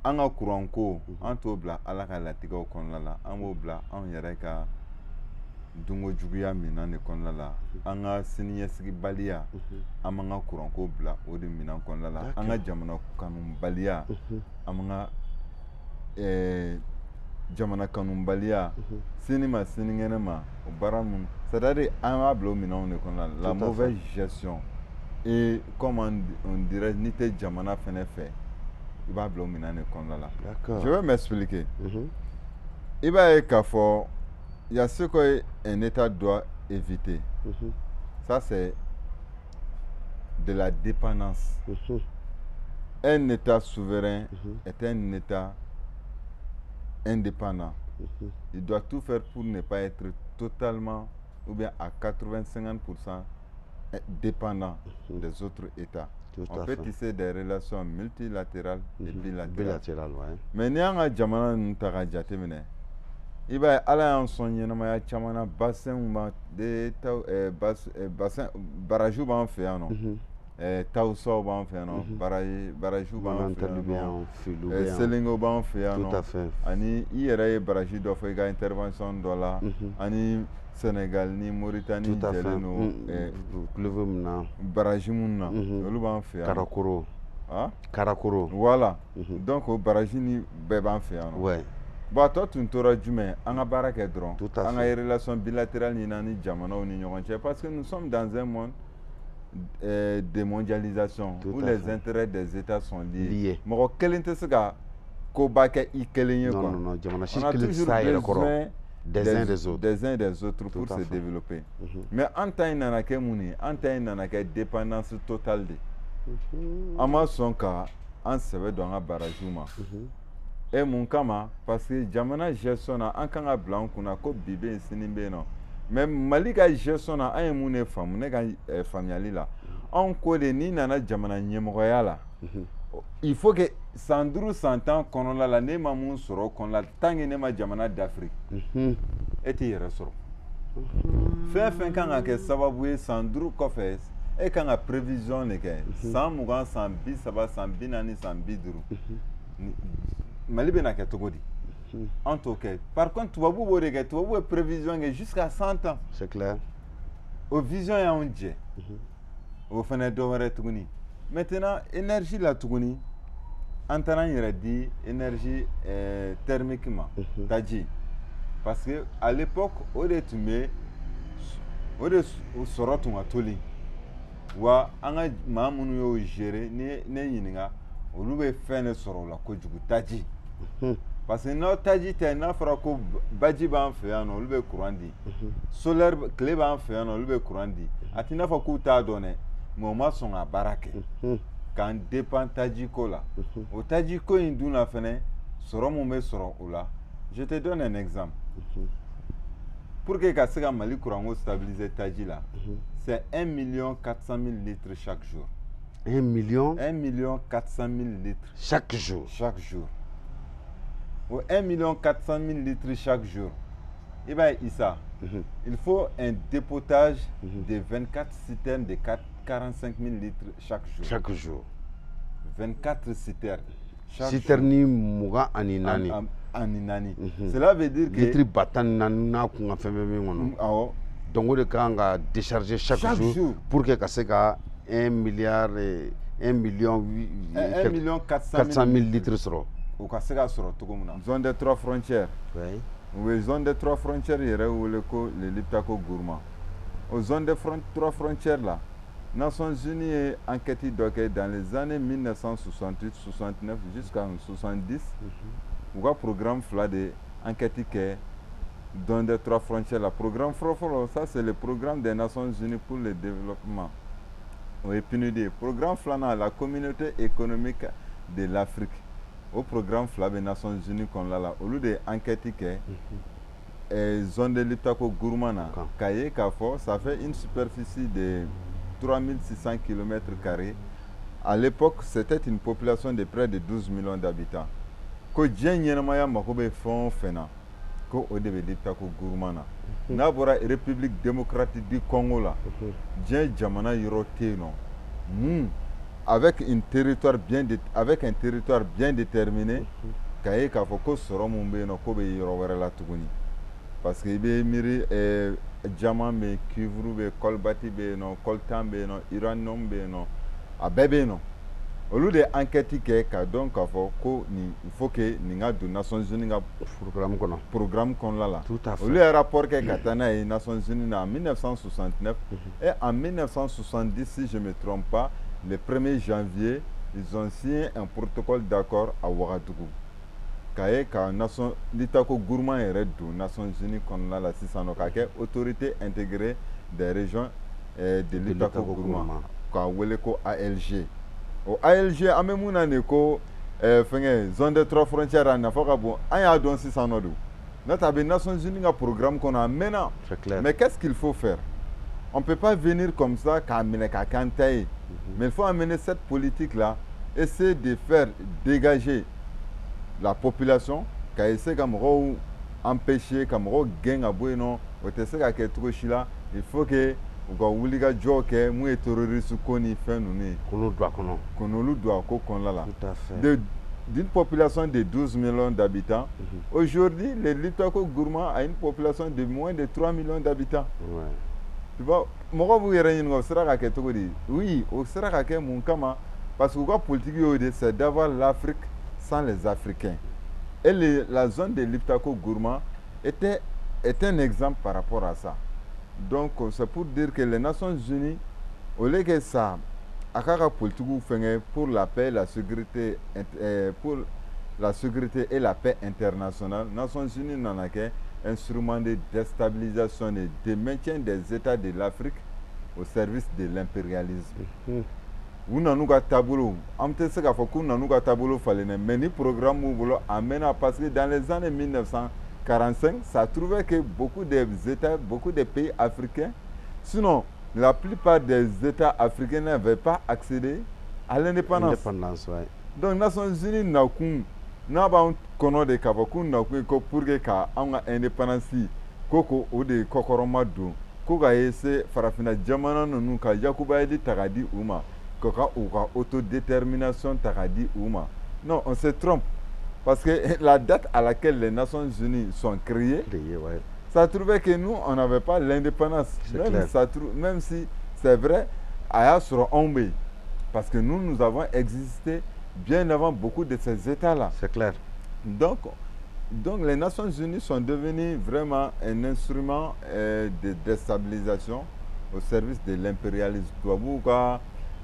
an ka courant ko an t'o bila Ala ka latigɛw kɔnɔna la an b'o bila an yɛrɛ ka dungo juguya minan de kɔnɔna la an ka siniɲɛsigibaliya an b'an ka courant ko bila o de minan kɔnɔna la an ka jamana kanubaliya an b'an ka jamana kanubaliya sini ma sinikɛnɛ ma o baara ninnu c'est-à-dire an b'a bila o minanw de kɔnɔna la la mauvaise gestion et comme on dirait n'i tɛ jamana fɛnɛ fɛ i b'a bila o minan de kɔnɔna la. Je vais m'expliquer. I b'a ye k'a fɔ il y a ce qu'un État doit éviter. Ça, c'est de la dépendance. Un État souverain est un État indépendant. Il doit tout faire pour ne pas être totalement ou bien à 80-50% dépendant des autres États. On peut tisser des relations multilatérales et bilatérales. Mais ni an ka jamana ninnu ta ka jateminɛ i b'a ye Ala y'an sɔn ɲɛnamaya caman na bassinw barajiw b'an fɛ yan nɔ tawusaw b'an fɛ yan nɔ barajiw b'an fɛ yan nɔ selengew b'an fɛ yan nɔ ani i yɛrɛ ye baraji dɔ fɔ i ka intervention dɔ la ani Sénégal ni Mauritanie jɛlen don baraji minnu na olu b'an fɛ yan Karakoro voilà donc o baraji ni bɛɛ b'an fɛ yan nɔ bon a tɔ tun tora jumɛn an ka baara kɛ dɔrɔn an ka relation bilatérale ɲini ni jamanaw ni ɲɔgɔn cɛ parce que nous sommes dans un monde de mondialisation où les intérêts des États sont liés mɔgɔ kelen tɛ se ka koba kɛ i kelen ye quoi on a toujours besoin des uns des autres pour se développer mais an ta in nana kɛ mun ye an ta in nana kɛ dépendance totale de an ma sɔn ka an sɛbɛ don an ka barajiw ma et mun kama parce que jamana gestion na an kan ka bila an kunna ko bi bɛ yen sini bɛ yen nɔ mais Mali ka gestion na an ye mun de faamu ne ka faamuyali la anw ko de n'i nana jamana ɲɛmɔgɔya la il faut que san 5 san 10 kɔnɔna la ne ma mun sɔrɔ o kɔnɔna la tant que ne ma jamana d'Afrique e t'i yɛrɛ sɔrɔ fɛn fɛn kan ka kɛ sababu ye san 5 kɔfɛ e kan ka prévision de kɛ san 20 san 30 san 40 san 50 Mali bɛ na kɛ cogo di an t'o kɛ par contre tubabu b'o de kɛ tubabu ye prévision kɛ jusqu'à 100 ans c'est clair o vision y'anw jɛ o fana ye dɔ wɛrɛ tuguni maintenant énergie la tuguni an taara an yɛrɛ di énergie thermique ma taji parce que à l'époque o de tun bɛ o de sɔrɔ tun ka toli wa an ka maa minnu y'o gérer ne ɲininka olu bɛ fɛn de sɔrɔ o la kojugu taji parce que n'aw taji tɛ n'a fɔra ko baji b'an fɛ yan nɔ olu bɛ courant di solaire tile b'an fɛ yan nɔ olu bɛ courant di a t'i n'a fɔ k'u t'a dɔn dɛ mais u ma sɔn ka baara kɛ k'an dépend taji ko la o taji ko in dun na fɛnɛ sɔrɔ mun bɛ sɔrɔ o la je te donne un exemple pour que ka se ka Mali courant ko stabiliser taji la c'est 1 400 000 litres chaque jour 1 400 000 litres chaque jour. Ou 1 400 000 litres chaque jour. Et bien, Issa, il faut un dépotage de 24 citernes de 45 000 litres chaque jour. 24 citernes. Citernes muga aninani. Cela veut dire que... Litres battant na kunga femme. Donc, on a décharger chaque jour pour que ça soit 1 milliard 1 million 400 000 litres sera. Au cas où zone des 3 frontières. Oui, zone des 3 frontières, il y a le Liptako Gourma. Aux zones des 3 frontières là, Nations Unies a enquêté dans les années 1968, 69 jusqu'à 70. Il y a un programme de enquête dans les 3 frontières. Le programme FROFOLO, ça c'est le programme des Nations Unies pour le développement. Oui, PNUD, programme FLANA, la communauté économique de l'Afrique. Au programme FLA des Nations Unies qu'on a là, au lieu d'enquêter que zone de l'Iptako Gourmana, Kaye Kafo, ça fait une superficie de 3600 km². À l'époque, c'était une population de près de 12 millions d'habitants. Ko Djenyenamaya Makobe Fon Fena, ko Odebe l'Iptako Gourmana. Nabora République démocratique du Congo là, Djen Jamana Yoroteno, avec un territoire bien déterminé, k'a fɔ ko sɔrɔ mun bɛ yen nɔ ko bɛ yɔrɔ wɛrɛ la tuguni parce que i bɛ miiri diamant bɛ yen cuivre bɛ yen colbati bɛ yen nɔ coltan bɛ yen nɔ uranium bɛ yen nɔ a bɛɛ bɛ yen nɔ olu de enquête kɛ k'a dɔn k'a fɔ ko nin il faut que nin ka don Nations Unies ka programme kɔnɔna la olu ye rapport kɛ ka taa n'a ye Nations Unies na en 1969 et en 1970 si je me trompe pas le 1er janvier ils ont signé un protocole d'accord à Ouagadougou k'a ye ka l'Itako Gourma yɛrɛ don Nations Unies kɔnɔna la sisan nɔ k'a kɛ autorité intégrée des régions de l'Itako Gourma k'a wele ko ALG o ALG an bɛ mun na nin ko fɛngɛ zone de 3 frontières a nafa ka bon an y'a dɔn sisan nɔ don n'o tɛ a bɛ Nations Unies ka programme kɔnɔ a mɛnna mais qu'est-ce qu'il faut faire on peut pas venir comme ça k'a minɛ k'a k'an ta ye mais il faut amener cette politique là essayer de faire dégager la population k'a essayer ka mɔgɔw empêcher ka mɔgɔw gɛn ka bɔ yen nɔ o tɛ se ka kɛ cogo si la il faut que u ka wuli ka jɔ kɛ mun ye terroriste ko ni fɛn ninnu ye k'olu don a kɔnɔ k'olu don a ko kɔnɔna la d'une population de 12 millions d'habitants aujourd'hui le Litako Gourma a une population de moins de 3 millions d'habitants tu vois mɔgɔw b'u yɛrɛ ɲininka o sera ka kɛ cogo di oui o sera ka kɛ mun kama parce que u ka politique y'o de c'est d'avoir l'Afrique sans les Africains et la zone de Litako Gourma est un exemple par rapport à ça. Donc c'est pour dire que les Nations Unies, au lieu que ça, à la politique pour la paix, la sécurité, pour la sécurité et la paix internationale, les Nations Unies n'en a qu'un instrument de déstabilisation et de maintien des États de l'Afrique au service de l'impérialisme. Ou n'en a tableau, on peut se dire qu'on n'en a tableau fallait, mais ni programme ou boulot amène à passer dans les années 1945, ça trouvait que beaucoup des États, beaucoup de pays africains, sinon la plupart des États africains n'avaient pas accédé à l'indépendance. Donc les Nations Unies n'a pas connu de Kavakou, n'a pas pour que l'indépendance koko ou de Kokoromado, koka ese farafina jamana nunu ka Yakuba edi tagadi uma, koka autodétermination tagadi uma. Non, on se trompe. Parce que la date à laquelle les Nations Unies sont créées, ça trouvait que nous, on n'avait pas l'indépendance. Même si c'est vrai, à sur Ombe. Parce que nous avons existé bien avant beaucoup de ces États-là. C'est clair. Donc, les Nations Unies sont devenues vraiment un instrument de déstabilisation au service de l'impérialisme. Tout à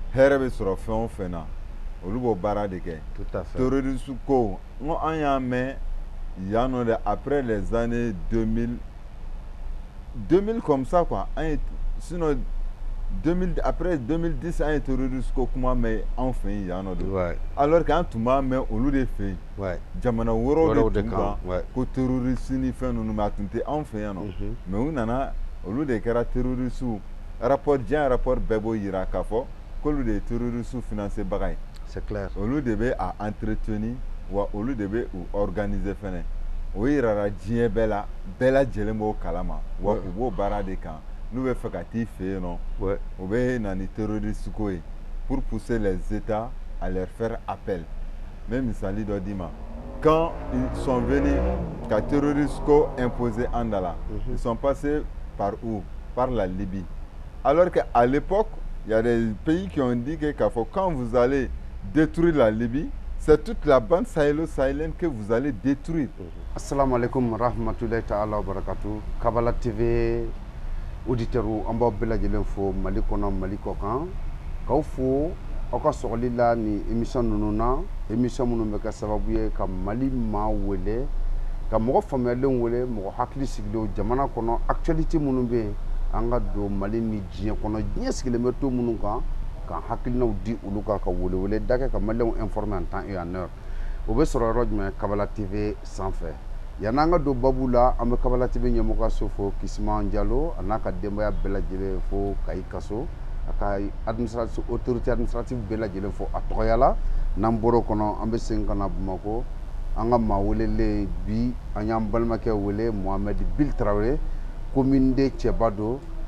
fait. Terrorisme ko on a mais après les années 2000 comme ça quoi sinon 2000 après 2010 un terroriste ko kuma mais enfin il y en a alors quand tout ma mais au lieu de faire jamana woro de kan ko terroriste ni fait nous matunte enfin non mais on a au lieu de kera terroriste rapport bebo ira kafo ko lu de terroriste financé bagay. C'est clair. Au lieu de à entretenir ou au lieu de organiser fene. Oui, rara djien bella djelemo kalama. Ou au bara de camp. Nous veut faire non. Ouais. Ou bien nani terroriste koé pour pousser les États à leur faire appel. Même Sali Dodima. Quand ils sont venus, quand terroristes ko imposé Andala, ils sont passés par où? Par la Libye. Alors qu'à l'époque, il y a des pays qui ont dit que quand vous allez détruire la Libye, c'est toute la bande sahélo-sahélienne que vous allez détruire. Assalamu alaikum rahmatullahi ta'ala wa barakatuh. Kabbalah TV auditeur amba bela jelen fo Mali kono Mali kokan. Kaw fo aka sogli la ni émission nununa émission munu be ka sababu ye ka Mali ma wele ka mo famelen wele mo hakli siglo jamana kono actualité munu be anga do Mali ni jien kono jien sigile meto munu kan kan hakilinaw di ulu ka wele dake ka Maliens informé en temps et en heure o be soro rojme Kabbalah TV sans fait yananga do babula am Kabbalah TV nyemo ka sofo Kisma Diallo anaka demba ya bela jele fo kay kaso aka administration autorité administrative bela jele fo atoyala namboro kono ambe senkana bumako anga ma welele bi anyam balmake wele Mohamed Bil Traoré commune de Tchebado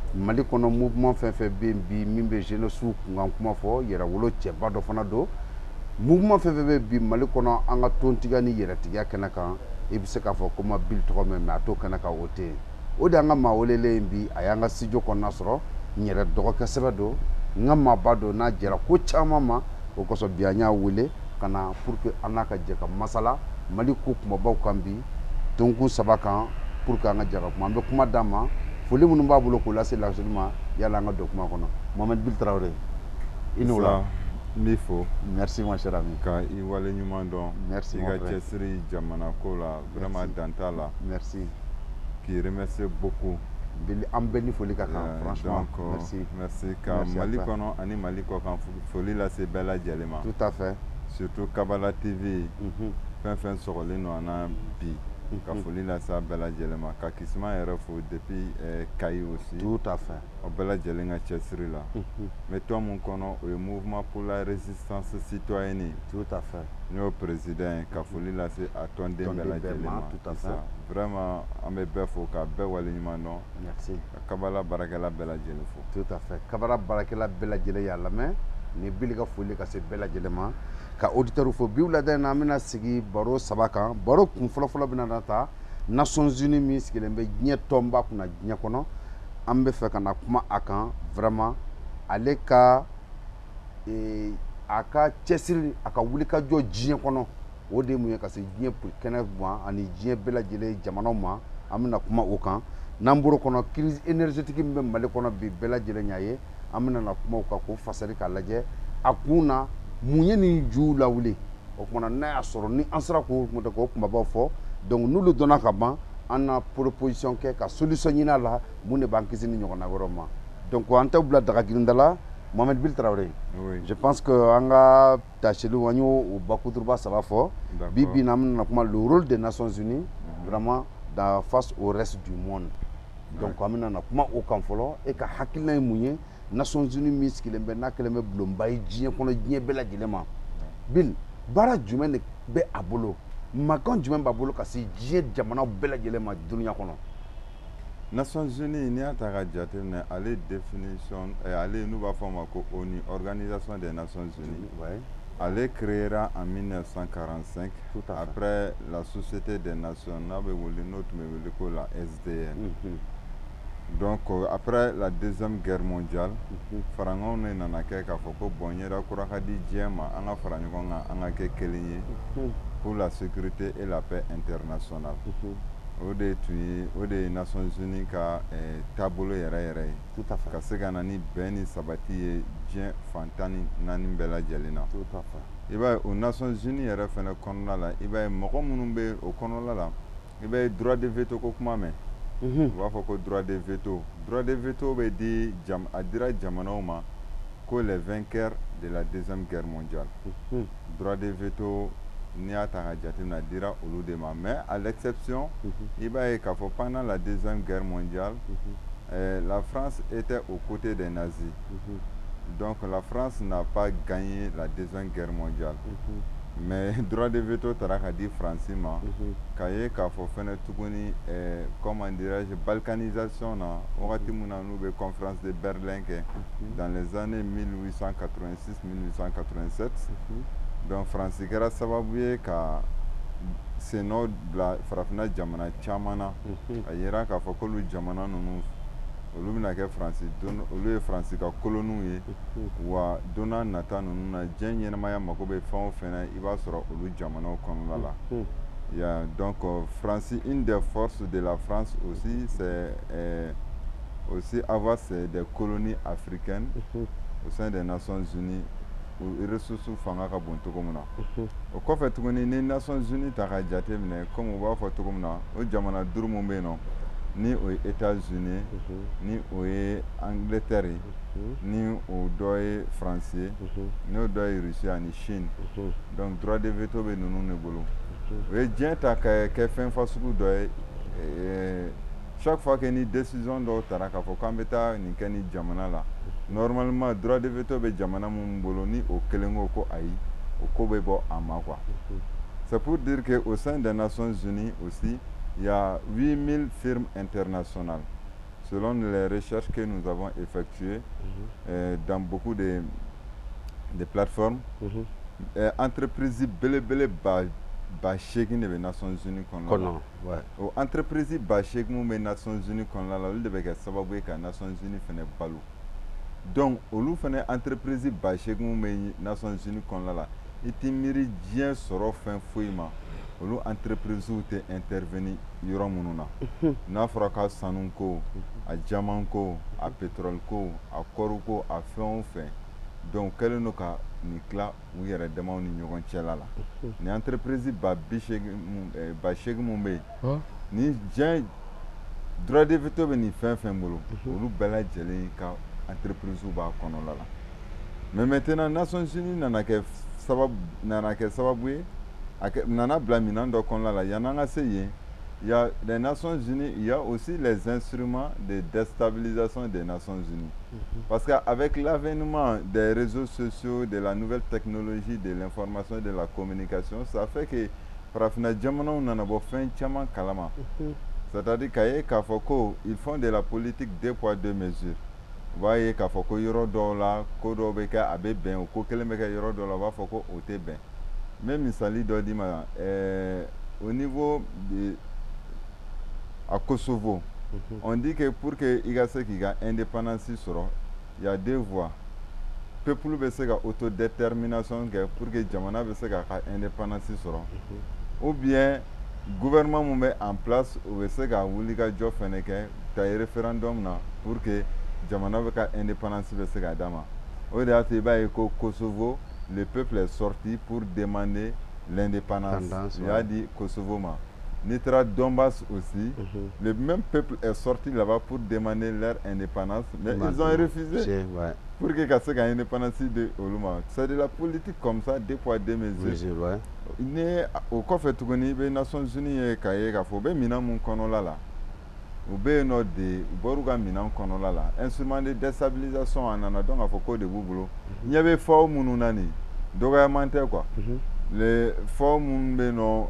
Mali kono mouvement fɛn bɛ bi min bɛ jeunesse kunkan kuma fɔ yɛrɛwolo cɛba dɔ fana don mouvement fɛn bɛ bi Mali kɔnɔ an ka tontigiya ni yɛrɛtigiya kɛnɛ kan i bɛ se k'a fɔ ko ma Bill tɔgɔ mɛn mais a t'o kɛnɛ kan o tɛ yen o de an ka maa welelen bi a y'an ka studio kɔnɔna sɔrɔ n yɛrɛ dɔgɔkɛ sɛbɛ don n ka maaba don n'a jɛra ko caman ma o kosɔn bi an y'a wele ka na pour que an n'a ka jɛ ka masala Mali ko kumabaw kan bi tonkun 3 kan pour que an ka jɛ ka kuma an bɛ kuma d'a ma foli minnu b'a bolo k'o lase laksudi ma yala an ka don kuma kɔnɔ Mohamed Bill Traoré i n'o la n b'i fo merci mon cher ami ka i wale ɲuman dɔn merci i ka cɛsiri jamana ko la vraiment dan t'a la merci k'i remercier beaucoup an bɛɛ ni foli ka kan franchement merci ka Mali kɔnɔ ani Mali kɔ kan foli lase bɛɛ lajɛlen ma tout à fait surtout Kabala TV fɛn fɛn sɔgɔlen don an na bi ka foli lase a bɛɛ lajɛlen ma ka Kisuma yɛrɛ fo depuis Kayi aussi tout à fait o bɛɛ lajɛlen ka cɛsiri la mais tɔn mun kɔnɔ o ye mouvement pour la résistance citoyenne tout à fait n y'o président ka foli lase a tɔnden bɛɛ lajɛlen ma tout à fait vraiment an bɛ bɛɛ fo ka bɛɛ waleɲuman dɔn merci ka Kabala baarakɛla bɛɛ lajɛlen fo tout à fait Kabala baarakɛla bɛɛ lajɛlen y'a lamɛn ni Bill ka foli ka se bɛɛ lajɛlen ma ka auditeur fo bi wulada in na an bɛna sigi baro 3 kan baro kun fɔlɔfɔlɔ bɛna na ta Nations Unies min sigilen bɛ diɲɛ tɔnba kunna diɲɛ kɔnɔ an bɛ fɛ ka na kuma a kan vraiment ale ka a ka cɛsiri a ka wulikajɔ diɲɛ kɔnɔ o de mun ye ka se diɲɛ kɛnɛ ma ani diɲɛ bɛɛ lajɛlen jamanaw ma an bɛna kuma o kan n'an bɔr'o kɔnɔ crise énergétique min bɛ Mali kɔnɔ bi bɛɛ lajɛlen y'a ye an bɛna na kuma o kan k'o fasɛri k'a lajɛ a kun na mun ye nin juw lawuli o kumana n'a y'a sɔrɔ ni an sera k'o kumabaw fɔ donc n'olu dɔnna ka ban an na proposition kɛ ka solution ɲini a la mun de b'an kisi ni ɲɔgɔnna wɛrɛw ma donc an tɛ bila daga girinda la Mohamed Bill Traoré je pense que an ka tâcheliw an y'o bakuturuba 3 fɔ bi bi in na an bɛna kuma le rôle des Nations Unies vraiment face au reste du monde donc an bɛna na kuma o kan fɔlɔ e ka hakilina ye mun ye Nations Unies min sigilen bɛ n'a kɛlen bɛ bulonba ye diɲɛ kɔnɔ diɲɛ bɛɛ lajɛlen ma Bill baara jumɛn de bɛ a bolo makan jumɛn b'a bolo ka se diɲɛ jamanaw bɛɛ lajɛlen ma dunuya kɔnɔ Nations Unies n'i y'a ta ka jateminɛ ale définition ale n'u b'a fɔ a ma ko ONU Organisation des Nations Unies ale créera en 1945 après la Société des Nations n'a bɛ wele n'o tun bɛ wele ko la SDN donc après la deuxième guerre mondiale farangaw ne nana kɛ k'a fɔ ko bon ɲɛda kura ka di diɲɛ ma an ka fara ɲɔgɔn kan an ka kɛ kelen ye pour la sécurité et la paix internationale o de ye Nations Unies ka taabolo yɛrɛ yɛrɛ ye ka se ka na ni bɛn ni sabati ye diɲɛ fan 14 bɛɛ lajɛlen na i b'a ye o Nations Unies yɛrɛ fɛnɛ kɔnɔna la i b'a ye mɔgɔ minnu bɛ o kɔnɔna la i b'a ye droit de veto ko kuma mɛn u b'a fɔ ko droit de veto bɛ di a dira jamanaw ma ko les vainqueurs de la deuxième guerre mondiale droit de veto n'i y'a ta ka jateminɛ a dira olu de ma mais à l'exception i b'a ye k'a fɔ pendant la deuxième guerre mondiale la France était aux côtés des nazis donc la France n'a pas gagné la deuxième guerre mondiale mais droit de veto taara ka di Faransi ma k'a ye k'a fɔ fɛnɛ tuguni comment dirais-je balkanisation na wagati min na n'u bɛ conférence de Berlin kɛ dans les années 1886-1887 donc Faransi kɛra sababu ye ka senɔ bila farafinna jamana caman na a yera k'a fɔ k'olu jamana ninnu olu bɛna kɛ olu ye Faransi ka koloniw ye wa don n'a nata ninnu na diɲɛ ɲɛnamaya mago bɛ fɛn o fɛn na i b'a sɔrɔ olu jamanaw kɔnɔna la donc Faransi une des forces de la France aussi c'est aussi avoir des colonies africaines au sein des Nations Unies ressources fanga ka bon cogo min na o kɔfɛ tuguni ni Nations Unies ta ka jateminɛ comme u b'a fɔ cogo min na o jamana 5 mun bɛ yen nɔ ni o ye États-Unis ni o ye Angleterre ni o dɔ ye France ye ni o dɔ ye Russie ani Chine donc droit de veto bɛ ninnu de bolo o ye diɲɛ ta ka kɛ fɛn fasugu dɔ ye chaque fois que ni décision dɔw taara k'a fɔ k'an bɛ taa nin kɛ ni jamana la normalement droit de veto bɛ jamana mun bolo ni o kelen ko ayi o ko bɛ bɔ a ma quoi c'est pour dire que au sein des Nations Unies aussi il y a 8000 firmes internationales selon les recherches que nous avons effectuées dans beaucoup de plateformes, entreprise belebele ba chegin de Nations Unies kon la. O entreprise ba chegin me Nations Unies kon la olu de be ka sababu ka Nations Unies fene balu. Donc olu fene entreprise ba chegin me Nations Unies kon la. Iti miri dien soro fin fouima. Olu entreprise ou te intervenir yoro mununa. Na fora ka sanun ko, a diamant ko, a pétrole ko, a koru ko, a fɛn o fɛn. Donc kelen no ka ni kila u yɛrɛ damaw ni ɲɔgɔn cɛla la. Ni entreprise ba chegin mun bɛ yen. Ni diɲɛ droit de veto bɛ ni fɛn fɛn bolo. Olu bɛɛ lajɛlen ka entreprise b'a kɔnɔla la. Mais maintenant Nations Unies nana kɛ sababu ye. Nana bila minan dɔ kɔnɔla la yan'an ka se yen. Il y a les Nations Unies, il y a aussi les instruments de déstabilisation des Nations Unies. Parce qu'avec l'avènement des réseaux sociaux, de la nouvelle technologie, de l'information et de la communication, ça fait que Farafina Djamana n'a pas fait un kalama. C'est-à-dire qu'ils font de la politique 2 poids 2 mesures. Vous voyez qu'il faut que yoro dola, kodo beka abe ben, ou kokelemeka yoro dola, va faut que ote ben. Même Sali Dodima, au niveau de à Kosovo, on dit que pour que Igase qui a indépendance, il y a 2 voies. Le peuple veut faire autodétermination pour que Djamana veut faire indépendance. Ou bien le gouvernement met en place ou veut faire un référendum pour que Djamana veut faire indépendance. Au Kosovo, le peuple est sorti pour demander l'indépendance. Il a dit Kosovo. Nitra Donbass aussi, le même peuple est sorti là-bas pour demander leur indépendance, mais ils ont refusé pour que Kassé ait indépendance de Oluma. C'est de la politique comme ça, 2 poids 2 mesures. Au coffre de les Nations Unies, il faut que les Nations Unies instrument de déstabilisation en Anadon, il faut que de boulot. Il y avait fort Mounani, donc quoi. Les formes nous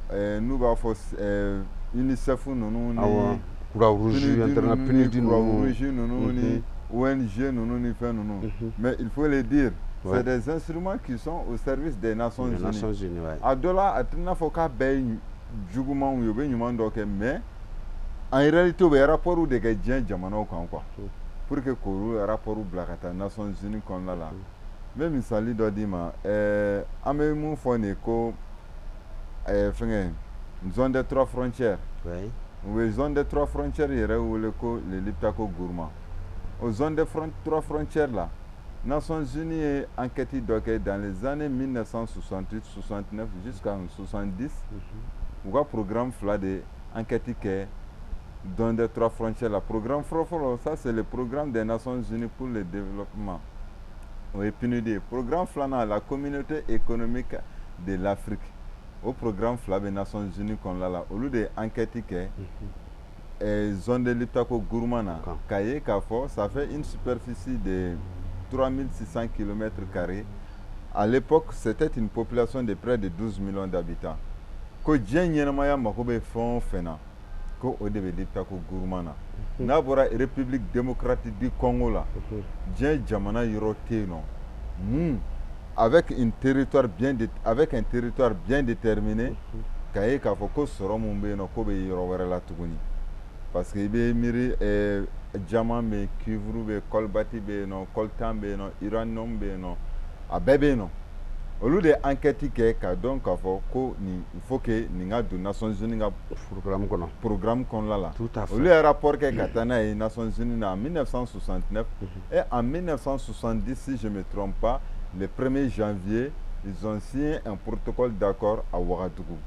UNICEF nous mais il faut le dire, c'est des instruments qui sont au service des Nations Unies. Adola atina foka be juguma ou mais en réalité il y a rapport ou de gadien jamana quoi pour que koru rapport ou blakata Nations Unies comme là. Même Sali Dodima, Amemou Foneko, zone de 3 frontières. Oui, zone de 3 frontières, il y a le Liptako Gourma. Aux zones de 3 frontières là, Nations Unies ont enquêté dans les années 1968, 69 jusqu'en 70. Il y a un programme de enquête dans les 3 frontières. Le programme Frofolo, ça c'est le programme des Nations Unies pour le développement. Oui, PNUD, programme Flana, la communauté économique de l'Afrique. Au programme Fla des Nations Unies qu'on l'a là, au lieu d'enquêter zone de l'Iptako Gourmana, Kaye Kafo, ça fait une superficie de 3600 km². À l'époque, c'était une population de près de 12 millions d'habitants. Ko Djenyenamaya Makobe Fon Fena, Ko Odebe l'Iptako Gourmana. Nabora République démocratique du Congo là, Djen Djamana Yoroteno, avec un territoire bien déterminé, Kaye Kafoko Soromumbe no Kobe Yorowera Tuguni. Parce que il miri Djaman be Kivru be Kolbati be no Koltan be no Iranom be no Abebe no. Au lieu d'enquêter donc il faut que les Nations Unies programme qu'on là. Au lieu de rapport que Katana et Nations Unies en 1969 et en 1970, si je ne me trompe pas, le 1er janvier, ils ont signé un protocole d'accord à Ouagadougou.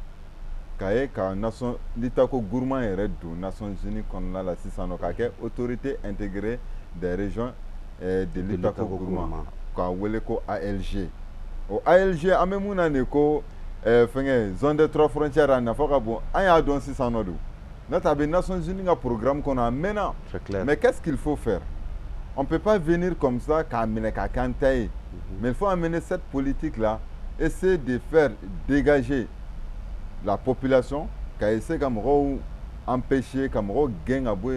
L'Itako Gourma et Redou, Nations Unies qu'on a la 600 autorité intégrée des régions de l'Itako Gourma, ALG. Au ALG, Amemouna Neko, zone de 3 frontières à Nafokabo, Aya Don 600 Nodou. Notre Nations Unies a un programme qu'on a maintenant. Mais qu'est-ce qu'il faut faire? On ne peut pas venir comme ça, mais il faut amener cette politique-là, essayer de faire dégager la population, essayer d'empêcher, gain à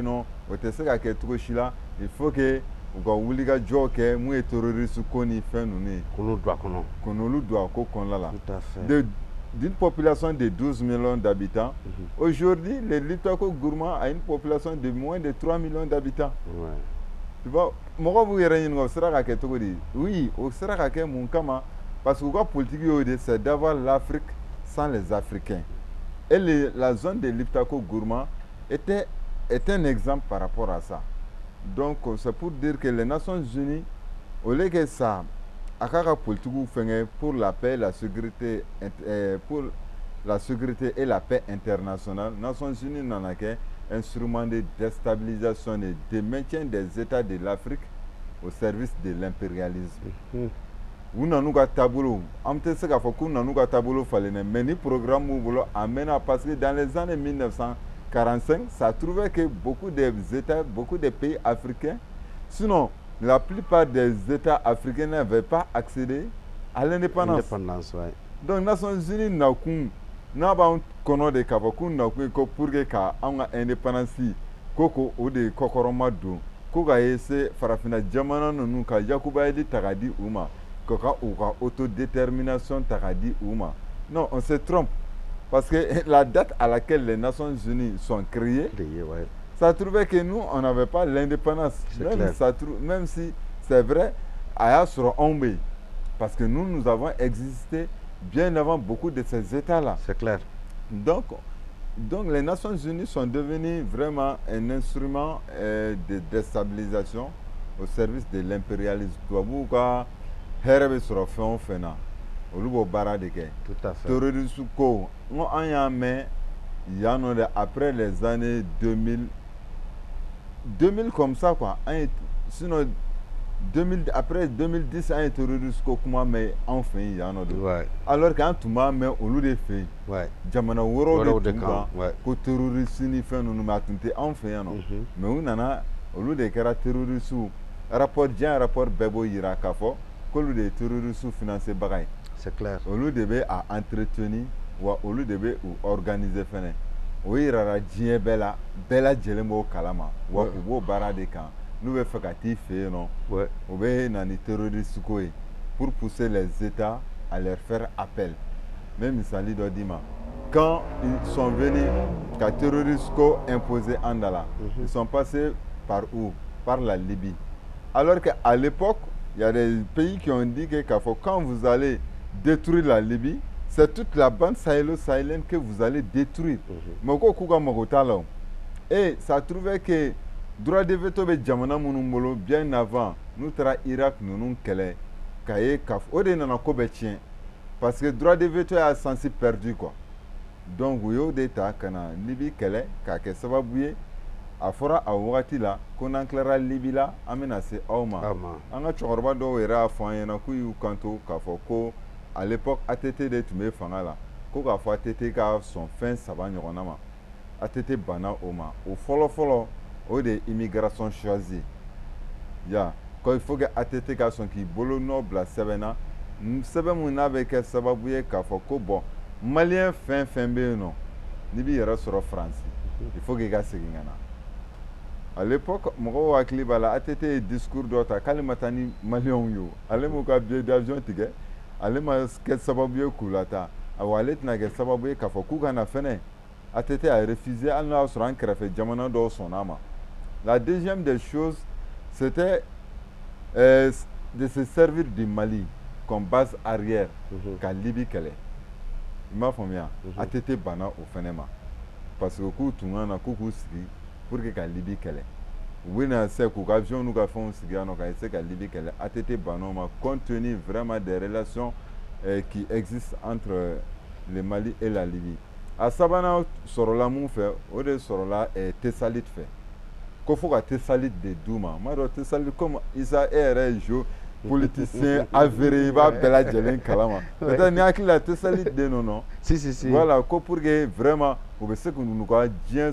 o tɛ se ka kɛ cogo si la il faut que u ka wulikajɔ kɛ mun ye terroriste ko ni fɛn ninnu ye k'olu don a kɔnɔ k'olu don a ko kɔnɔna la tout à fait d'une population de 12 millions d'habitants aujourd'hui le Liptako Gourma a une population de moins de 3 millions d'habitants tu vois mɔgɔ b'u yɛrɛ ɲininka o sera ka kɛ cogo di oui o sera ka kɛ mun kama parce que u ka politique y'o de c'est d'avoir l'Afrique sans les Africains et la zone de Liptako Gourma est un exemple par rapport à ça. Donc c'est pour dire que les Nations Unies, au lieu que ça, à la politique pour la paix, la sécurité, pour la sécurité et la paix internationale, les Nations Unies n'en a qu'un instrument de déstabilisation et de maintien des États de l'Afrique au service de l'impérialisme. Ou n'avons pas tableau, on peut se dire qu'on n'avons pas tableau mais ni programme ou amène à parce que dans les années 1945, ça trouvait que beaucoup des États, beaucoup de pays africains, sinon la plupart des États africains n'avaient pas accédé à l'indépendance. Donc les Nations Unies n'a pas connu de Kavakou, n'a pas pour que l'indépendance, Koko ou de Kokoromado, Koka ese Farafina Jamana Nuka Yakuba Edi Tagadi Uma, Koka ou autodétermination Tagadi Uma. Non, on se trompe. Parce que la date à laquelle les Nations Unies sont créées, ça trouvait que nous, on n'avait pas l'indépendance. Même si c'est vrai, Aya sera tombé. Parce que nous avons existé bien avant beaucoup de ces États-là. C'est clair. Donc, les Nations Unies sont devenues vraiment un instrument de déstabilisation au service de l'impérialisme. Tout à fait. Terrorisme ko on a mais après les années 2000 comme ça quoi sinon 2000 après 2010 un terroriste ko kuma mais enfin alors quand tout ma mais au lieu de faire jamana woro de ko terroriste ni fait nous matunte enfin mais on nana au lieu de kera terroriste rapport bebo ira kafo ko le terroriste financé bagay. C'est clair. Au lieu de entretenir ou au lieu de organiser fene. Oui, rara djien bella djelemo kalama. Ou au bara de camp. Nous veut faire non. Ouais. Ou bien nani terroriste koé pour pousser les États à leur faire appel. Même Isali Dodima. Quand ils sont venus, les terroristes imposé Andala, ils sont passés par où? Par la Libye. Alors qu'à l'époque, il y a des pays qui ont dit que quand vous allez détruire la Libye, c'est toute la bande sahélo-sahélienne que vous allez détruire. Et ça trouvait que droit de veto be jamana munumbolo bien avant nous tra Irak nous kele kaye kaf ode nana ko be tien parce que droit de veto est censé perdu quoi. Donc yo d'état kana Libye kele ka ke sababuye afora a wakati la qu'on enclara Libye la amena se awma anga chorba do era afan na ku yu kanto ka foko à l'époque ATT de tumé fanga la ko ka fo ATT ka son fin saba nyona ma ATT bana oma au folo o de immigration choisie ya quand il faut que ATT ka son ki bolo no bla sebena sebe mun na be ke sababuye ka foko bon malien fin be no ni bi yera sur France il faut que ga segingana. À l'époque, mon wakili bala ATT discours d'autre kalimatani malion yo ale mo ka billet d'avion tige ale ma ke sababu kulata awalet na ke sababu ka foku kana fene ATT a refusé à nous sur un crève jamana do sonama. La deuxième des choses c'était de se servir du Mali comme base arrière qu'à Libye qu'elle est. Il m'a fait bien ATT bana au fenema parce que ku tungana kuku sigi pour que la Libye qu'elle est. Oui, c'est que l'avion nous a fait un cigare, c'est que la Libye qu'elle est. ATT Banoma, compte tenu vraiment des relations qui existent entre le Mali et la Libye. À Sabana, sur la mouffe, au de sur la Tessalit fait. Qu'il faut que Tessalit de Douma. Moi, Tessalit comme Isa RJ, politicien avéré, il va bella Djelen Kalama. Peut-être qu'il y a qui la Tessalit de non. Si. Voilà, pour que vraiment. C'est que nous avons bien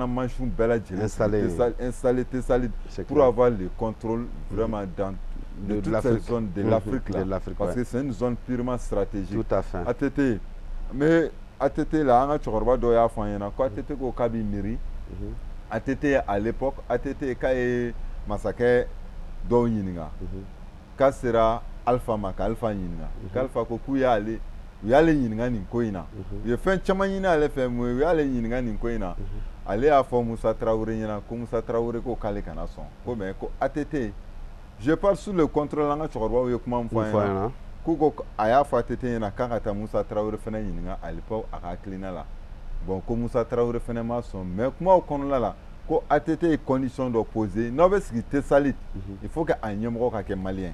installé Tessalit pour avoir le contrôle vraiment dans toute cette zone de l'Afrique là. Parce que c'est une zone purement stratégique. Tout à fait. ATT, mais ATT là, on a toujours pas d'oeil à faire. Quand ATT au Kabi Miri, ATT à l'époque, ATT quand massacre dɔw ɲininka k'a sera Alpha ma ka Alpha ɲininka k'Alpha ko k'u y'ale ɲininka nin ko in na u ye fɛn caman ɲini ale fɛ mais u y'ale ɲininka nin ko in na ale y'a fɔ Musa Traoré ɲɛna ko Musa Traoré ko k'ale kana sɔn ko mais ko ATT je parle sous le contrôle an ka cɛkɔrɔbaw ye kuma min fɔ an ɲɛna k'u ko a y'a fɔ ATT ɲɛna k'a ka taa Musa Traoré fɛnɛ ɲininka à l'époque a ka hakilina la bon ko Musa Traoré fɛnɛ ma sɔn mais kumaw kɔnɔna la ko ATT ye condition dɔ poser n'aw bɛ sigi Tessalit il faut que a ɲɛmɔgɔ ka kɛ malien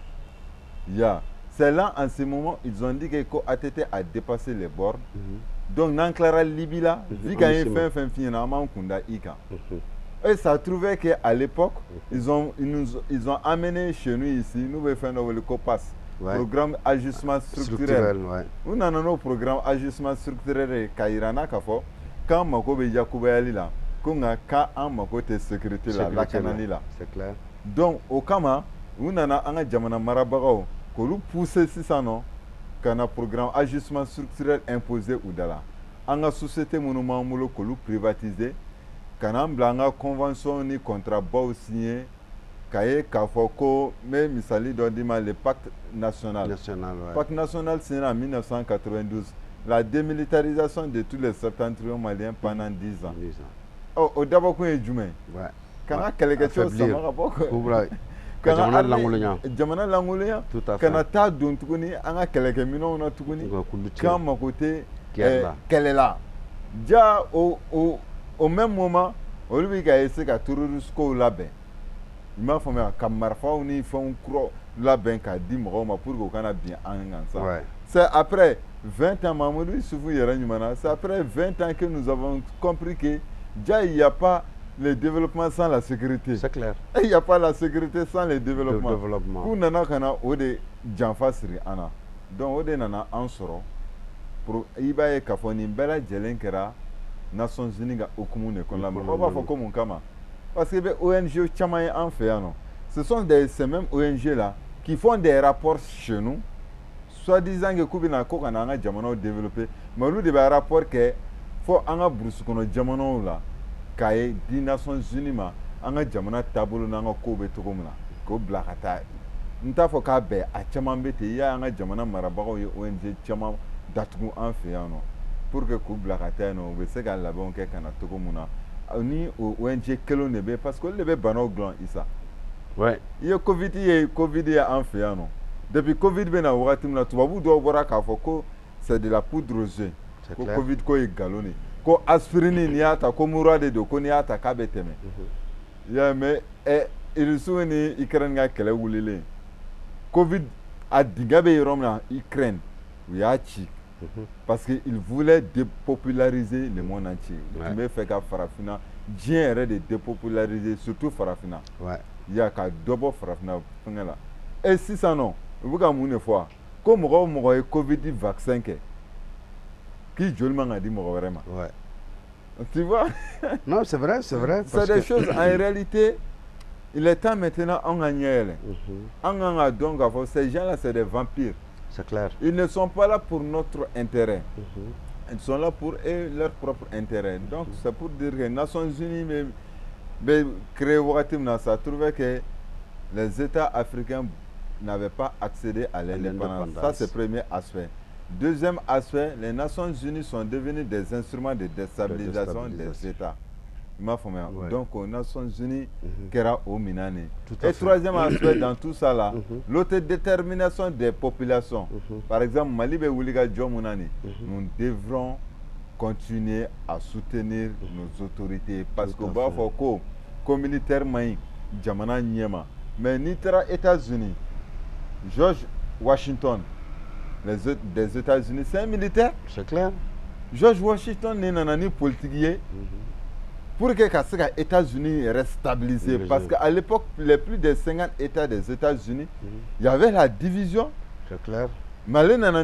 c'est là en ce moment ils ont dit que ko ATT a dépassé les bornes donc n'an tilara Libye la vu qu'an ye fɛn fɛn f'i ɲɛna an b'an kun da i kan et ça trouvait que à l'époque ils ont amené chez nous ici nous bɛ fɛn dɔ wele ko PAS programme ajustement structurel u nana n'o programme ajustement structurel ka yira n'a k'a fɔ k'an mako bɛ yakubayali la ko nka k'an mako tɛ sécurité la lakanani la donc o kama u nana an ka jamana marabagaw k'olu pousser sisan nɔ ka na programme ajustement structurel imposé u da la an ka société minnu b'an bolo k'olu privatiser ka n'an bila an ka convention ni contrat baw signé k'a ye k'a fɔ ko n bɛ misali dɔ d'i ma le pacte national pacte national signé en 1992 la démilitarisation de tous les septentrions maliens pendant 10 ans o dabɔkun ye jumɛn ka n ka kɛlɛkɛcɛw sama ka bɔ ka jamana langolonya ka na taa don tuguni an ka kɛlɛkɛminɛnw na tuguni k'an mako tɛ kɛlɛ la ja au même moment olu bɛ ka essayer ka terroriste kow labɛn i m'a faamuya ka marifaw ni fɛnw kura labɛn k'a di mɔgɔw ma pour que u kana bin an kan sa c'est après 20 ans Mamadou Issoufou yɛrɛ ɲuman c'est après 20 ans que nous avons compris que ja il y a pas le développement sans la sécurité. C'est clair. Et il n'y a pas la sécurité sans le développement. Pour nana kana o de janfa siri ana. Donc o de nana an sɔrɔ pour i b'a ye k'a fɔ nin bɛɛ lajɛlen kɛra Nations Unies ka hukumu de kɔnɔna la. Mɔgɔw b'a fɔ ko mun kama parce que i bɛ ONG caman ye an fɛ yan nɔ. Ce sont ces mêmes ONG là qui font des rapports chez nous soi-disant que k'u bɛna ko ka na an ka jamanaw développer mais olu de bɛ rapport kɛ fo an ka burusi kɔnɔ jamanaw la. K'a ye di Nations Unies ma an ka jamana taabolo n'an ka kow bɛ cogo min na k'o bila ka taa n t'a fɔ k'a bɛɛ a caman bɛ ten i y'a ye an ka jamana marabagaw ye ONG caman datugu an fɛ yan nɔ pour que k'u bila ka taa yen nɔ u bɛ se ka labɛnw kɛ ka na cogo min na ni o ONG kelenw de bɛ parce que olu de bɛ banaw dilan Isa i ye Covid ye an fɛ yan nɔ depuis Covid bɛ na wagati min na tubabu dɔw bɔra k'a fɔ ko c'est de la poudre aux yeux ko Covid ko ye nkalon de ko aspirini n'i y'a ta ko mura de don ko n'i y'a ta k'a bɛ tɛmɛ ya mais Russie ni Ukraine ka kɛlɛ wulilen Covid a dingɛ bɛ yɔrɔ min na Ukraine u y'a ci parce que il voulait dépopulariser le monde entier u tun bɛ fɛ ka farafinna diɲɛ yɛrɛ de dépopulariser surtout farafinna ya ka dɔ bɔ farafinna fɛngɛ la et sisan nɔ u bɛ ka mun de fɔ ko mɔgɔ o mɔgɔ ye Covid vaccin kɛ qui joli man ka di mɔgɔ wɛrɛ ma tu vois non c'est vrai c'est des choses en réalité il est temps maintenant an ka ɲɛ yɛlɛ an kan ka dɔn k'a fɔ ces gens là c'est des vampires c'est clair ils ne sont pas là pour notre intérêt ils sont là pour leur propre intérêt donc c'est pour dire que Nations Unies bɛ créé wagati min na ça trouvait que les États africains n'avaient pas accédé à l'indépendance ça c'est le premier aspect. Deuxième aspect, les Nations Unies sont devenues des instruments de déstabilisation des États. Donc, aux Nations Unies, kera o minane. Et troisième aspect dans tout ça là, l'autodétermination des populations. Par exemple, Mali be wuliga jomunani. Nous devrons continuer à soutenir nos autorités parce que ba foko comme militaire mai jamana nyema. Mais nitra États-Unis, George Washington des États-Unis, c'est un militaire. C'est clair. George Washington n'est pas politique pour que les États-Unis restent stabilisés. Parce qu'à l'époque, les plus de 50 États des États-Unis, il y avait la division. C'est clair. Mais là,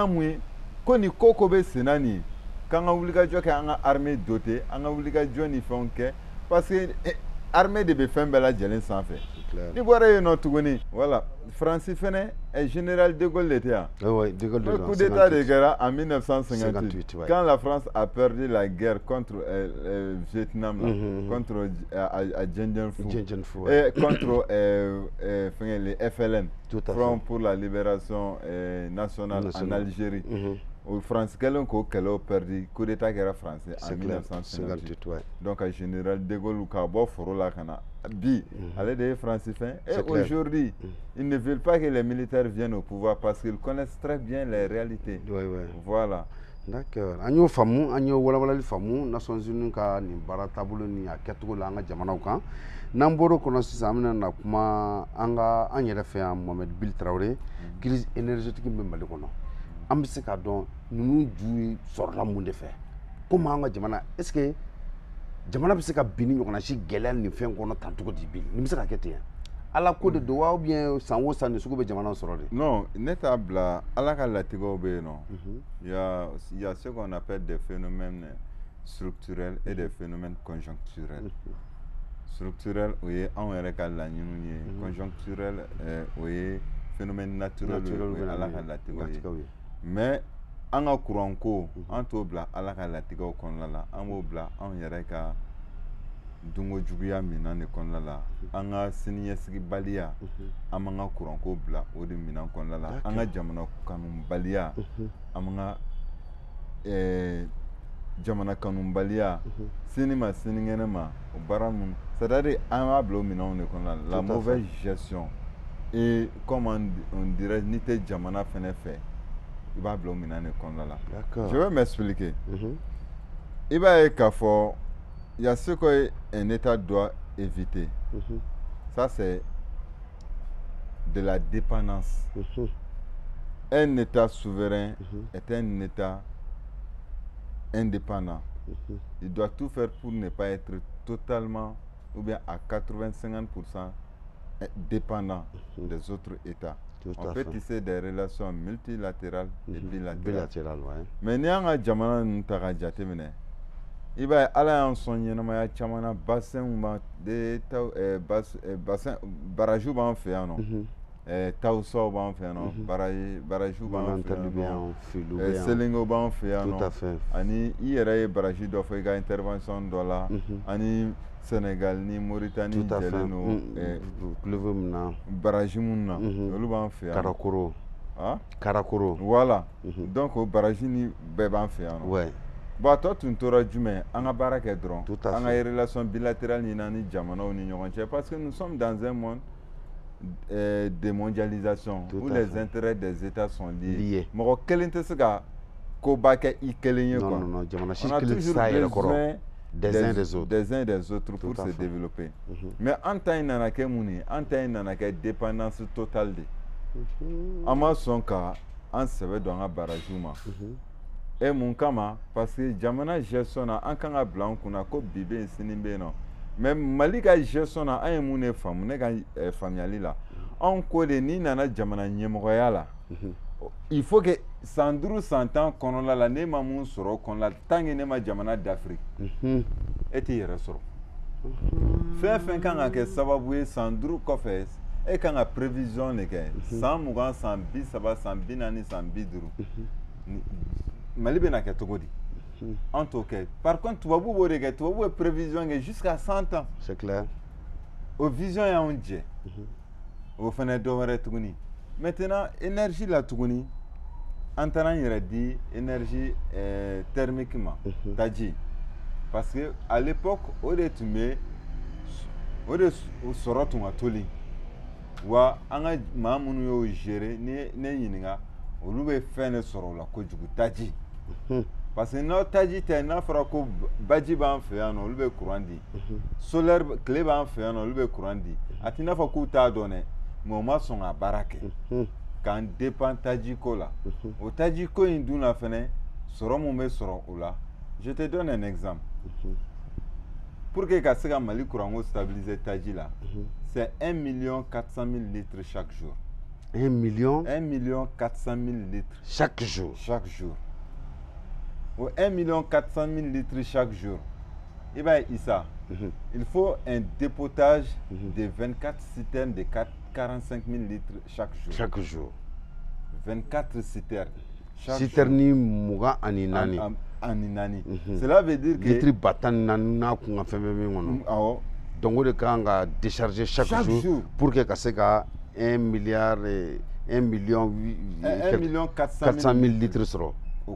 quand on kokobe senani, quand on a une armée dotée, on a une parce que l'armée de Befem Bela Djelen s'en fait. C'est clair. Voilà. Francis Fenet. Général de Gaulle était là. Oui, de Gaulle. Le coup d'État de guerre en 1958, ouais. Quand la France a perdu la guerre contre le Vietnam, contre Dien Bien Phu, et contre les FLN, Front pour la libération nationale en Algérie. Au France, quelqu'un qui a perdu le coup d'État français en 1958. Ouais. Donc, le général de Gaulle a dit les Français. Et aujourd'hui, ils ne veulent pas que les militaires viennent au pouvoir parce qu'ils connaissent très bien les réalités. Ouais. Voilà. D'accord. Anyo famu, anyo wala famu, Nations Unies ka ni bara tabulu ni akatugo la nga jamana kan. Namboro kono sisamina na kuma anga anyere fe Mohamed Bil Traoré, crise énergétique mbemba kono. An bɛ se k'a dɔn ninnu ju sɔrɔla mun de fɛ komi an ka jamana est-ce que jamana bɛ se ka bin ni ɲɔgɔnna si gɛlɛya nin fɛn kɔnɔ tan cogo di bi nin bɛ se ka kɛ ten ala ko de don wa ou bien san o san nin sugu bɛ jamana sɔrɔ de. Non, ne t'a bila ala ka latigɛw bɛ yen nɔ. Il y a ce qu'on appelle des phénomènes structurels et des phénomènes conjoncturels. Structurel o ye anw yɛrɛ ka laɲiniw ye, conjoncturel o ye phénomène naturel o ye ala ka latigɛw ye. Mais an ka courant ko an t'o bila ala ka latigɛw kɔnɔna la, an b'o bila anw yɛrɛ ka dunko juguya minɛn de kɔnɔna la, an ka siniɲɛsigibaliya an b'an ka courant ko bila o de minɛn kɔnɔna la, an ka jamana kanubaliya an b'an ka jamana kanubaliya sini ma sinikɛnɛ ma o baara ninnu c'est-à-dire an b'a bila o minɛnw de kɔnɔna la, la mauvaise gestion et comme on dirait n'i tɛ jamana fɛnɛ fɛ i b'a bila o minɛn de kɔnɔna la. Je vais m'expliquer. I b'a ye k'a fɔ il y a ce qu'un État doit éviter. Ça c'est de la dépendance. Un État souverain est un État indépendant. Il doit tout faire pour ne pas être totalement ou bien à 80-50% dépendant des autres États. On peut tisser des relations multilatérales et bilatérales. Ouais. Mais ni an ka jamana ninnu ta ka jate minɛ i b'a ye ala y'an sɔn ɲɛnamaya caman na barajiw b'an fɛ yan nɔ tawusaw b'an fɛ yan nɔ barajiw b'an fɛ yan nɔ selengew b'an fɛ yan nɔ ani i yɛrɛ ye baraji dɔ fɔ i ka intervention dɔ la ani Sénégal ni Mauritanie jɛlen no baraji minnu na olu b'an fɛ yan Karakoro voilà donc o baraji ni bɛɛ b'an fɛ yan nɔ bon a tɔ tun tora jumɛn an ka baara kɛ dɔrɔn an ka relation bilatérale ɲini ni jamanaw ni ɲɔgɔn cɛ parce que nous sommes dans un monde de mondialisation où les intérêts des États sont liés mɔgɔ kelen tɛ se ka koba kɛ i kelen ye quoi on a toujours besoin des uns des autres pour se développer. Mais en tant que mun en tant que dépendance totale de an ma sɔn ka an sɛbɛ don an ka barajiw ma et mun kama parce que jamana gestion na an kan ka bila an kunna ko bi bɛ yen sini bɛ yen nɔ mais Mali ka gestion na an ye mun de faamu ne ka faamuyali la anw ko de n'i nana jamana ɲɛmɔgɔya la il faut que san 5 san 10 kɔnɔna la ne ma mun sɔrɔ o kɔnɔna la tant que ne ma jamana d'Afrique e t'i yɛrɛ sɔrɔ fɛn fɛn kan ka kɛ sababu ye san 5 kɔfɛ e kan ka prévision de kɛ san 20 san 30 san 40 san 50 Mali bɛna kɛ cogo di an t'o kɛ par contre tubabu b'o de kɛ tubabu ye prévision kɛ jusqu'à 100 ans c'est clair o vision y'anw jɛ o fɛnɛ dɔ wɛrɛ tuguni maintenant énergie la tuguni an taara an yɛrɛ di énergie thermique ma taji parce que à l'époque o de tun bɛ o de sɔrɔ tun ka toli wa an ka maa minnu y'o gérer ne ɲininka olu bɛ fɛn de sɔrɔ o la kojugu taji parce que n'aw taji tɛ n'a fɔra ko baji b'an fɛ yan nɔ olu bɛ courant di solaire tile b'an fɛ yan nɔ olu bɛ courant di a t'i n'a fɔ k'u t'a dɔn dɛ mais o ma sɔn ka baara kɛ k'an dépend taji ko la o taji ko in dun na fɛnɛ sɔrɔ mun bɛ sɔrɔ o la je te donne un exemple pour que ka se ka Mali courant ko stabiliser taji la c'est 1 400 000 litres chaque jour 1 400 000 litres chaque jour ou 1 400 000 litres chaque jour. Et bien, Issa, il faut un dépotage de 24 citernes de 4 45 000 litres chaque jour. Chaque jour. 24 citernes. Citernes Mouga Aninani. Aninani. Cela veut dire que. Litres Batanana Kunga Fembe. Donc, on a décharger chaque jour pour que ça 1 milliard 1 million 400 000 litres sera.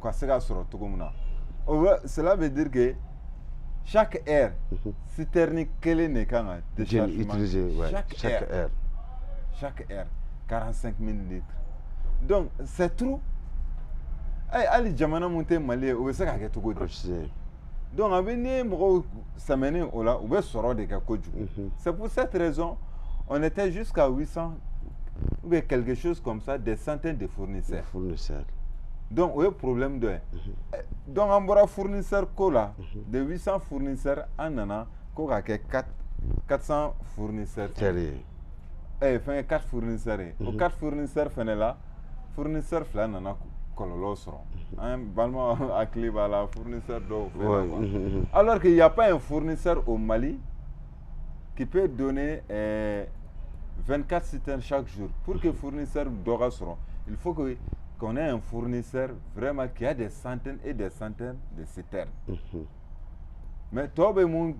Cela veut dire que chaque heure, citerne quelle n'est qu'un déchargement. Chaque heure. Chaque heure, 45 000 litres. Donc, c'est trop. Ali Jamana monte Mali, où est-ce qu'il y a tout le monde? Donc, avec nous, semaine ou là, où est-ce que c'est pour cette raison, on était jusqu'à 800 ou quelque chose comme ça, des centaines de fournisseurs. Donc, il y a un problème de. Donc, on a fournisseurs de 800 fournisseurs, on a 400 fournisseurs. Enfin, 4 fournisseurs. 4 fournisseurs, fournisseurs, alors qu'il n'y a pas un fournisseur au Mali qui peut donner 24 citernes chaque jour. Pour que le fournisseur d'Orasoron, il faut qu'on ait un fournisseur vraiment qui a des centaines et des centaines de citernes. Mais toi,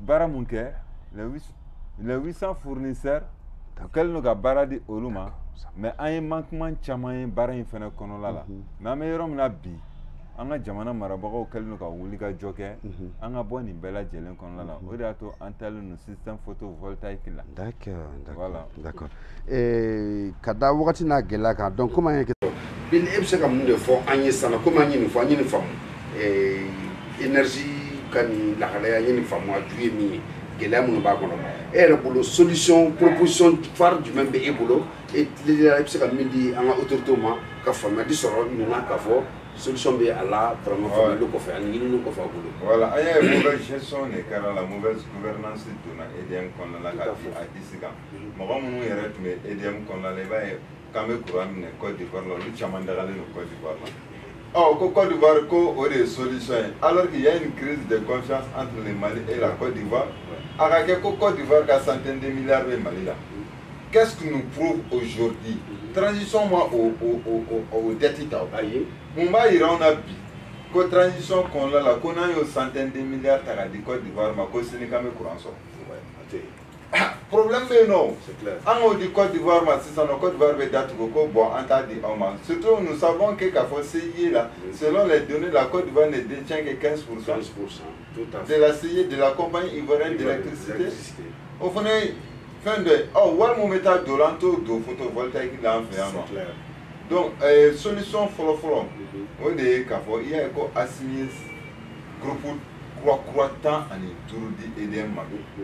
les 800 fournisseurs, quel nous a baradi oluma, mais un manquement chamain barin fena konola. Mais meilleur nabi, anga jamana marabago quel nous a ouliga joker, anga boni bella jelen konola. Odato antel no système photovoltaïque là. D'accord, voilà. D'accord. Et kada wakati na gelaka, donc comment est-ce que bin ebse kam de fo agni sana comment ni fo agni fam énergie kan la hala ni fam wa juemi gelamu ba kono et le solution proposition phare du même ébolo et les ebse kam midi anga autorité ka fam di soro ni na ka fo solution be ala vraiment fo le ko fa ni no ko fa bolo voilà aya mauvaise gestion ne kara la mauvaise gouvernance de na EDM kon la ka a disiga mo ko mu yere tume EDM kon la le ba quand même courant ne Côte d'Ivoire là nous chamans dans le Côte d'Ivoire là Côte d'Ivoire ko des solutions alors qu'il y a une crise de confiance entre le Mali et la Côte d'Ivoire avec Côte d'Ivoire qui a centaines de milliards de Mali là qu'est-ce que nous prouve aujourd'hui transition moi au détita Mumba ira on a bi ko transition qu'on là la qu'on a eu centaines de milliards de Côte d'Ivoire ma ko Sénégal me courant ça problème mais non c'est clair en du Côte d'Ivoire ma c'est ça no Côte d'Ivoire date beaucoup bon entendez surtout nous savons que la CIE là selon les données la Côte d'Ivoire ne détient que 15% tout à fait de la CIE de la compagnie ivoirienne d'électricité au fond fin de wal mo meta dolanto do photovoltaïque là en fait donc solution follow on dit qu'il y a ko assigné groupe croissant en tour di EDM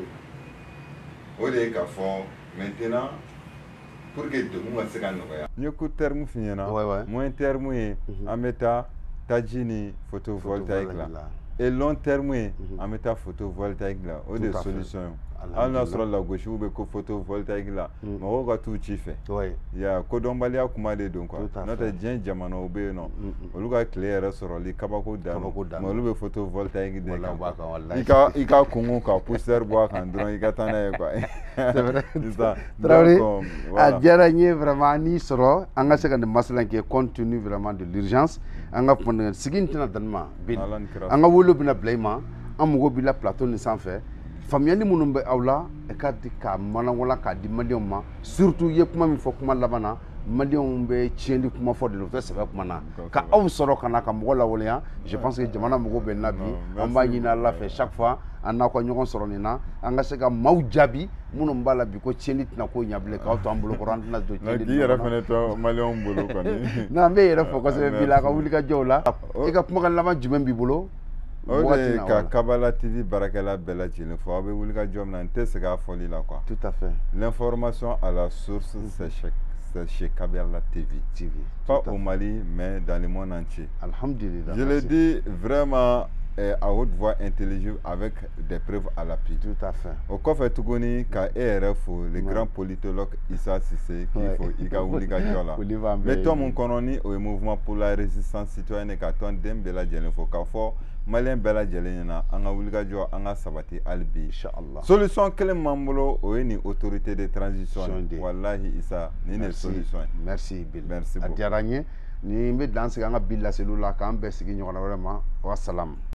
maintenant pour que tout le monde se gagne. Nous avons terme fini moins terme en méta tajini photovoltaïque là et long terme en méta photovoltaïque là ou des solutions. On a sur la gauche ou be photovoltaïque là mais on va tout chiffrer. Il y a kodombalia kuma de donc notre dien jamano be non on va clair sur les kabako da mais le photovoltaïque de il ka kongo ka pousser bois kan drone il ka tana quoi c'est vrai ça travailler a jaragné vraiment ni soro anga se kan maslan qui compte tenu vraiment de l'urgence anga pon sigintina danma anga wolo bina blema amugo bila plateau ni sans fait famille ni munumbe awla e ka di ka manangola ka di malion ma surtout ye kuma mi fo kuma labana malion be chiendi kuma fo de l'autre c'est kuma na ka aw soro kana ka mogola wolia je pense que jamana mogo be nabi on ba nyina la fait chaque fois anna ko nyogon soro ni na anga se ka mawjabi munumba la bi ko chiendi na ko nyable ka to ambulo ko randna do chiendi na yera fane to malion bulu ko ni na be yera fo ko se bila ka wuli ka jola e ka kuma kan lama jumen bi bulo ka Kabala TV barakela bella jile faut avoir wuli ka jom na nte se ka foli la quoi tout à fait l'information à la source c'est chez Kabala TV pas au Mali mais dans le monde entier alhamdulillah je le dis vraiment à haute voix intelligible avec des preuves à l'appui. Tout à fait. Au coffre Tugoni, ka ERF, le grand politologue Issa Sissé, qu'il faut Iga Ouliga Diola. Mais toi, mon coloni, au mouvement pour la résistance citoyenne, ka ton dem bela djelen fo ka fo malien bela djelen na anga Ouliga Dio anga sabati albi. Inch'Allah. Solution quelle mambo o ni autorité de transition. Wallahi Issa, ni ne solution. Merci Bill. Merci beaucoup. Adiaranye, ni mbe danse anga Bill la cellule la kan be sigi nyona vraiment. Wassalam.